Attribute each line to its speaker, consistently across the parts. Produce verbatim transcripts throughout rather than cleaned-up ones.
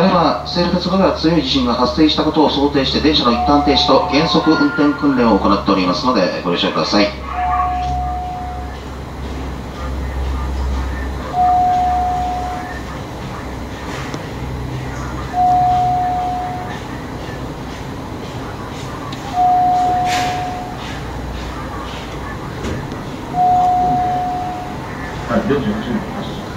Speaker 1: だいま西武鉄道では強い地震が発生したことを想定して電車の一旦停止と減速運転訓練を行っておりますのでご了承ください。
Speaker 2: はい、よんじゅうはちふん発車。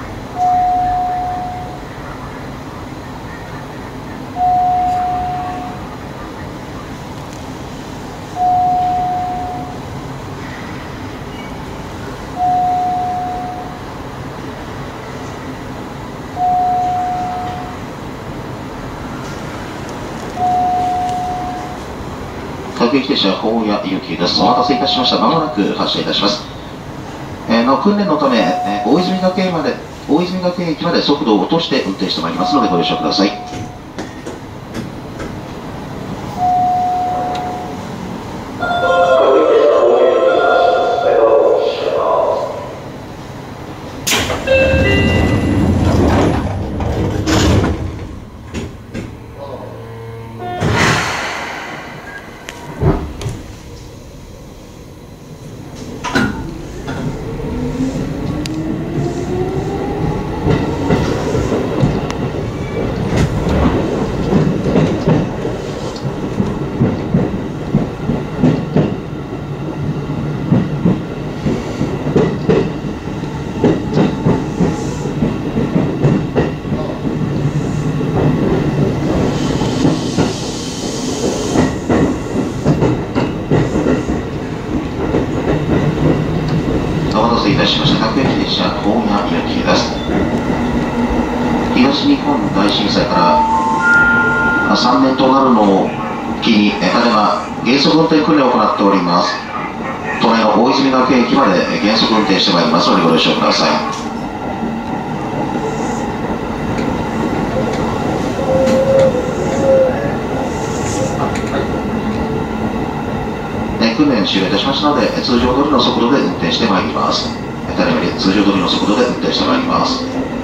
Speaker 1: 各駅停車、保谷行きです。お待たせいたしました。まもなく発車いたします。えー、の訓練のため、えー、大泉学園まで、大泉学園駅まで速度を落として運転してまいりますのでご了承ください。お待たせいたしました。各駅停車、保谷行きです。東日本大震災からさんねんとなるのを機に、ただいま減速運転訓練を行っております。都内の大泉学園駅まで減速運転してまいりますのでご了承ください。訓練終了いたしましたので、通常通りの速度で運転してまいります。ただいま通常通りの速度で運転してまいります。